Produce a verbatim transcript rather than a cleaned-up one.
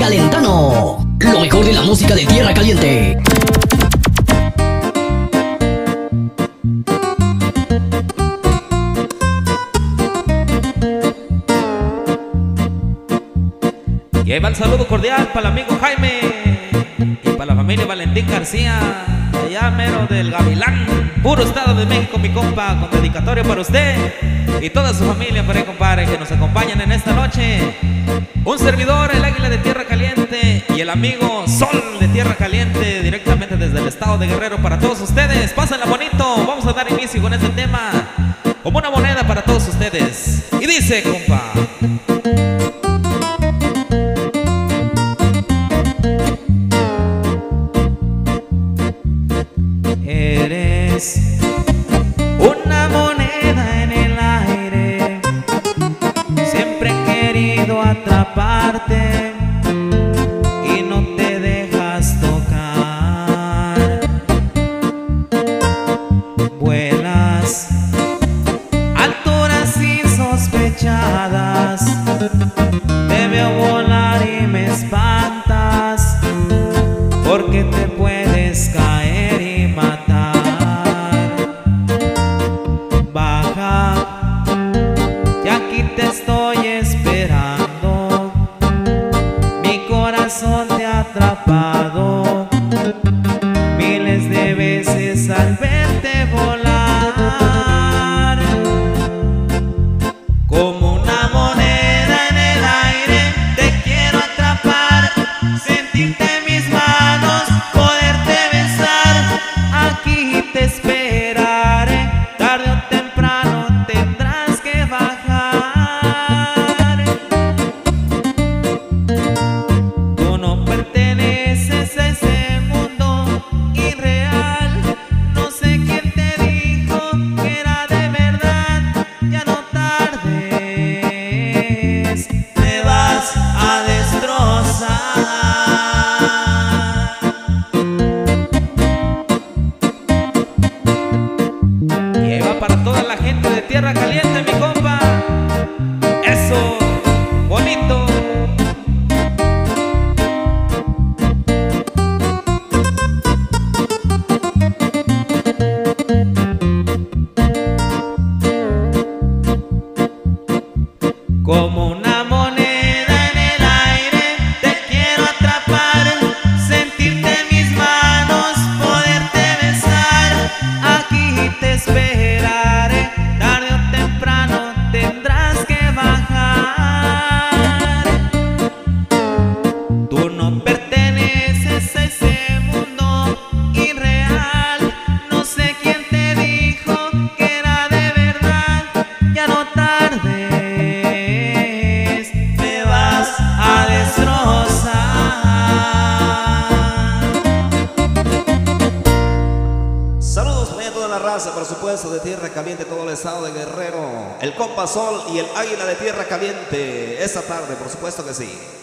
Calentano, lo mejor de la música de Tierra Caliente. Y ahí va el saludo cordial para el amigo Jaime y para la familia Valentín García, allá mero del Gavilán, puro estado de México, mi compa, con dedicatoria para usted y toda su familia, por ahí, compadre, que nos acompañan en esta noche. Un servidor, el Águila de Tierra Caliente, y el amigo Sol de Tierra Caliente, directamente desde el estado de Guerrero para todos ustedes. Pásenla bonito, vamos a dar inicio con este tema como una moneda para todos ustedes. Y dice, compa: eres una moneda en el aire, siempre he querido atraparte y no te dejas tocar. Vuelas alturas insospechadas, te veo volar y me espantas, porque te puedes caer y matar. Baja, y aquí te estoy esperando, mi corazón te ha atrapado miles de veces al verte volar. Como una moneda en el aire te quiero atrapar, sentirte en mis manos, poderte besar. Aquí te esperaré, tarde o temprano tendrás que bajar. Tú no perteneces a ese mundo irreal, no sé quién te dijo que era de verdad. Ya no tardes, me vas a destrozar. Y ahí va para toda la gente de Tierra Caliente, mi compa. Eso, bonito. Como una moneda en el aire te quiero atrapar, sentirte en mis manos, poderte besar. Aquí te esperaré, tarde o temprano tendrás que bajar. Tú no perteneces a ese mundo irreal, no sé quién te dijo que era de verdad. Ya no tardes, me vas a destrozar. Saludos para toda la raza, por supuesto, de Tierra Caliente, todo el estado de Guerrero. El compa Sol y el Águila de Tierra Caliente, esta tarde, por supuesto que sí.